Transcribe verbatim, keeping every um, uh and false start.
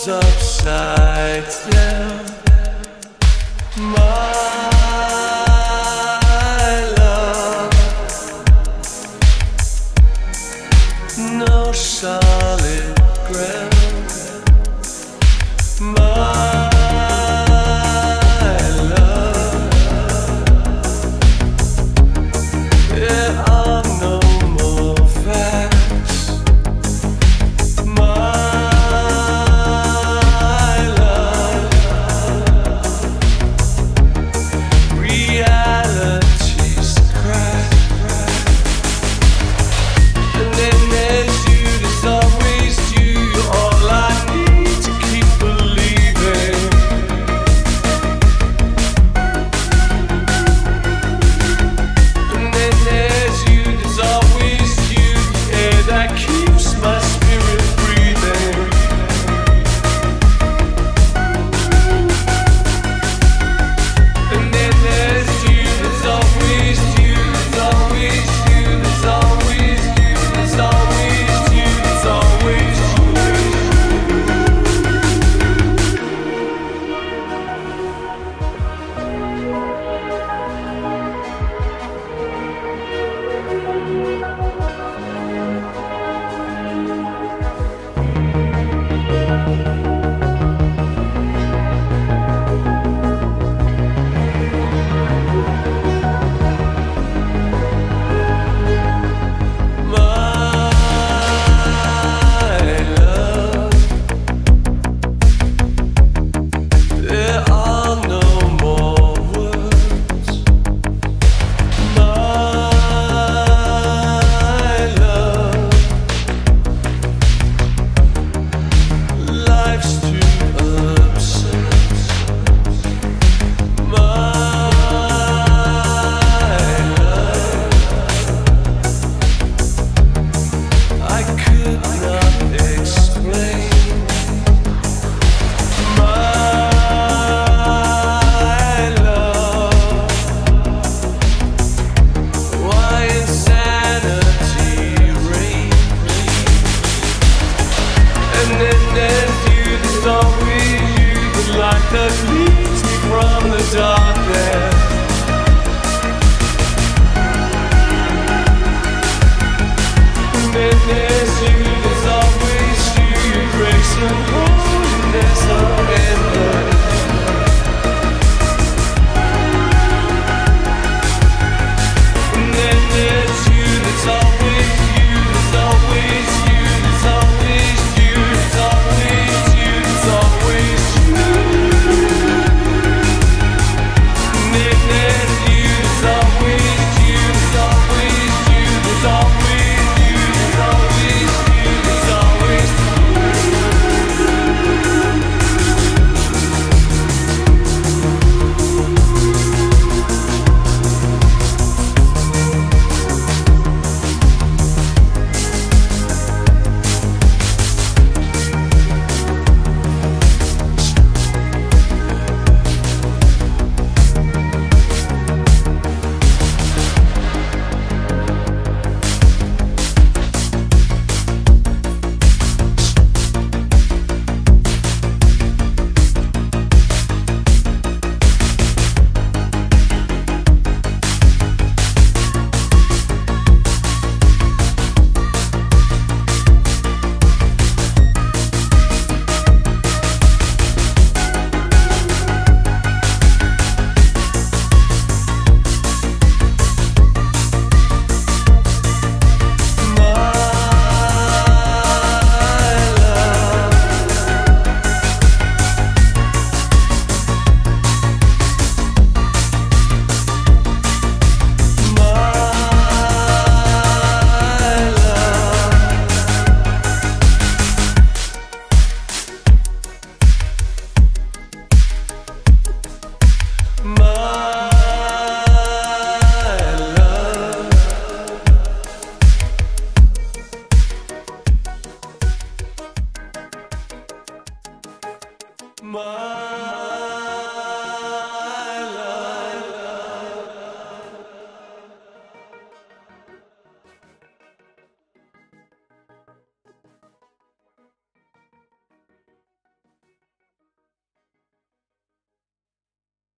world's upside down. My love, no solid ground. My love, there are no more facts. My love, reality's cracked. And then there's you, there's always you. You're all I need to keep believing. And then there's you, there's always you. The air that keeps my spirit breathing. And then there's you, there's always you. There's always you, there's always you. There's always you, there's always you. My love, there are no more words. My love, life's too absurd. My love, I could not explain. My love, why insanity reigns. And then there's you, there's always you, the light that leads me from the darkness.